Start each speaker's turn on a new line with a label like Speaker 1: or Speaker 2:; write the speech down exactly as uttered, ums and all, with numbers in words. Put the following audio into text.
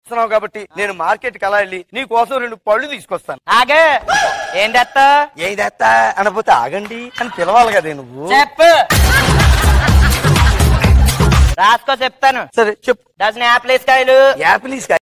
Speaker 1: వస్తున్నావు కాబట్టి నేను మార్కెట్ కి అలా వెళ్ళి నీ కోసం రెండు పళ్ళు తీసుకొస్తాను.
Speaker 2: ఆగే ఏం తెస్తా
Speaker 1: ఏదెత్తా అనపోతే ఆగండి అని పిలవాలి కదే నువ్వు.
Speaker 2: చెప్పు రాసుకో చెప్తాను.
Speaker 1: సరే చెప్పు.
Speaker 2: డజన్ యాపిల్ కాయలు.
Speaker 1: యాపిల్